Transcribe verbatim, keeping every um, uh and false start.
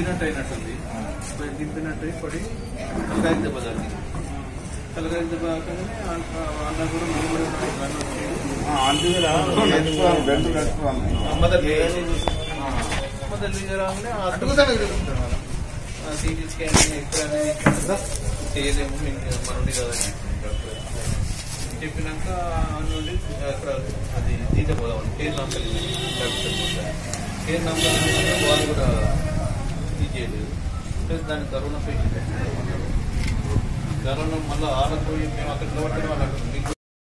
దింపినట్టు అయినట్టుంది. దింపినట్టు పడి తలకాయ దెబ్బ తాకింది. తలకాయ దెబ్బ తాకగానే అన్న కూడా మేము కూడా సిటీ స్కాన్ ఎక్కడ చేయలేము మనండి కదండి చెప్పినాక నుండి అక్కడ అది తీసుకోదాం కేర్ నంబర్ కేర్ నంబర్ వాళ్ళు కూడా ఇది చేయలేదు. ప్లస్ దానికి కరోనా పేషెంట్ కరోనా మళ్ళీ ఆడపోయి మేము అక్కడ నిలబడితే వాళ్ళు అక్కడ